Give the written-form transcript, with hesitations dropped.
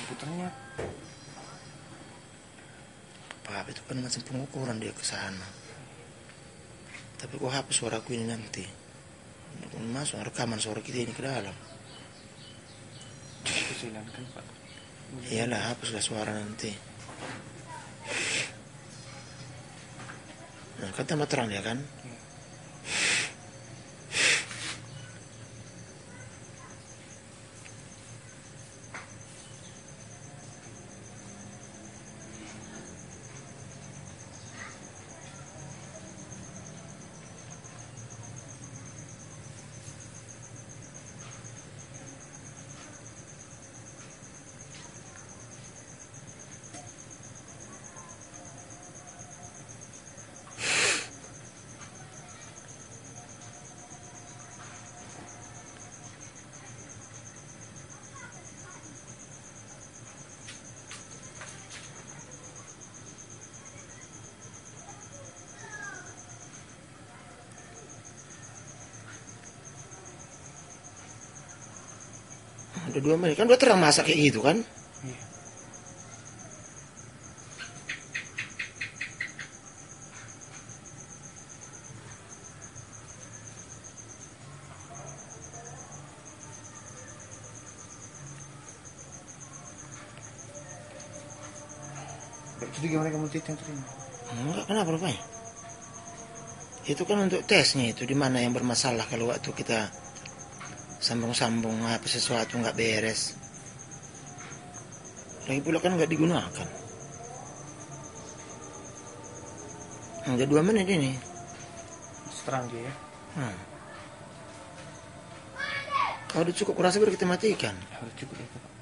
putarnya. Apa itu kan macam pengukuran dia ke sana. Tapi kok hapus suaraku ini nanti. Masuk rekaman suara kita ini ke dalam. Aku hilangkan Pak. Iyalah, hapuslah suara nanti. Nah, kan tambah terang ya kan? Udah 2 menit kan udah terang masak kayak gitu kan? Iya. Jadi gimana kamu yang terima? Enggak, kenapa rupanya? Itu kan untuk tesnya itu, di mana yang bermasalah kalau waktu kita sambung-sambung apa sesuatu nggak beres. Lagi pula kan nggak digunakan. Udah 2 menit ini. Terang dia ya. Kalau udah cukup kurasa baru kita matikan. Harus cukup ya Pak.